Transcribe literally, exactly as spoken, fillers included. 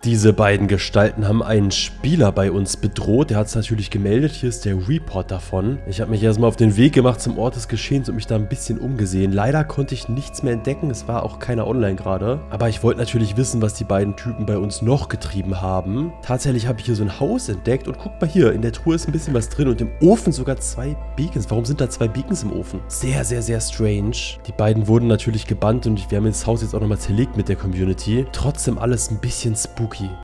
Diese beiden Gestalten haben einen Spieler bei uns bedroht. Der hat es natürlich gemeldet. Hier ist der Report davon. Ich habe mich erstmal auf den Weg gemacht zum Ort des Geschehens und mich da ein bisschen umgesehen. Leider konnte ich nichts mehr entdecken. Es war auch keiner online gerade. Aber ich wollte natürlich wissen, was die beiden Typen bei uns noch getrieben haben. Tatsächlich habe ich hier so ein Haus entdeckt. Und guck mal hier, in der Truhe ist ein bisschen was drin. Und im Ofen sogar zwei Beacons. Warum sind da zwei Beacons im Ofen? Sehr, sehr, sehr strange. Die beiden wurden natürlich gebannt. Und wir haben das Haus jetzt auch nochmal zerlegt mit der Community. Trotzdem alles ein bisschen spooky.